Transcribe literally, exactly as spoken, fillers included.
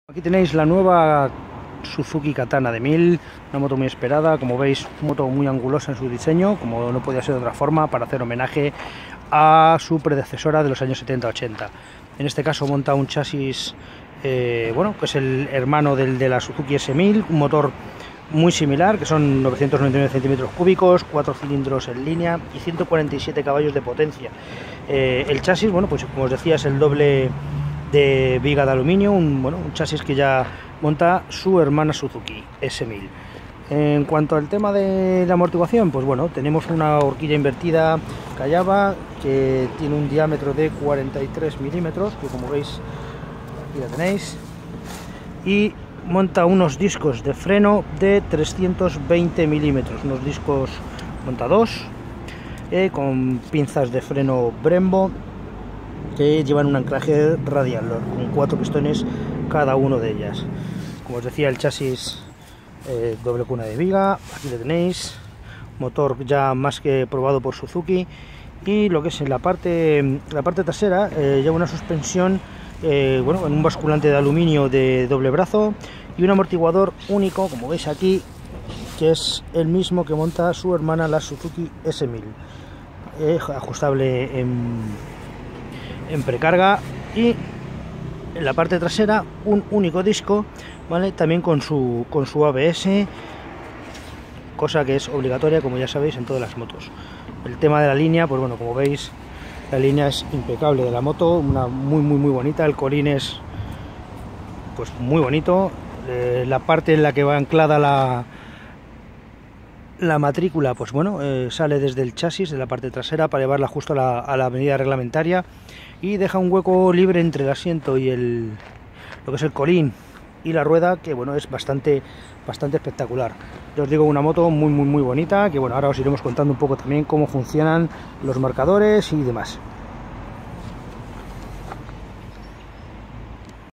Aquí tenéis la nueva Suzuki Katana de mil, una moto muy esperada, como veis, moto muy angulosa en su diseño, como no podía ser de otra forma, para hacer homenaje a su predecesora de los años setenta ochenta. En este caso monta un chasis, eh, bueno, que es el hermano del de la Suzuki ese mil, un motor muy similar, que son novecientos noventa y nueve centímetros cúbicos, cuatro cilindros en línea y ciento cuarenta y siete caballos de potencia. Eh, el chasis, bueno, pues como os decía, es el doble de viga de aluminio, un, bueno, un chasis que ya monta su hermana Suzuki ese mil. En cuanto al tema de la amortiguación, pues bueno, tenemos una horquilla invertida Callaba que tiene un diámetro de cuarenta y tres milímetros, que como veis aquí la tenéis, y monta unos discos de freno de trescientos veinte milímetros, unos discos monta dos eh, con pinzas de freno Brembo que llevan un anclaje radial con cuatro pistones cada uno de ellas. Como os decía, el chasis eh, doble cuna de viga, aquí lo tenéis, motor ya más que probado por Suzuki, y lo que es en la parte la parte trasera eh, lleva una suspensión eh, bueno, en un basculante de aluminio de doble brazo y un amortiguador único, como veis aquí, que es el mismo que monta su hermana la Suzuki ese mil, eh, ajustable en en precarga, y en la parte trasera un único disco, ¿vale? También con su con su A B S, cosa que es obligatoria, como ya sabéis, en todas las motos. El tema de la línea, pues bueno, como veis, la línea es impecable de la moto, una muy muy muy bonita. El colín es pues muy bonito. Eh, la parte en la que va anclada la La matrícula, pues bueno, eh, sale desde el chasis, de la parte trasera, para llevarla justo a la, a la medida reglamentaria, y deja un hueco libre entre el asiento y el lo que es el colín y la rueda, que bueno, es bastante bastante espectacular. Yo os digo, una moto muy muy muy bonita, que bueno, ahora os iremos contando un poco también cómo funcionan los marcadores y demás.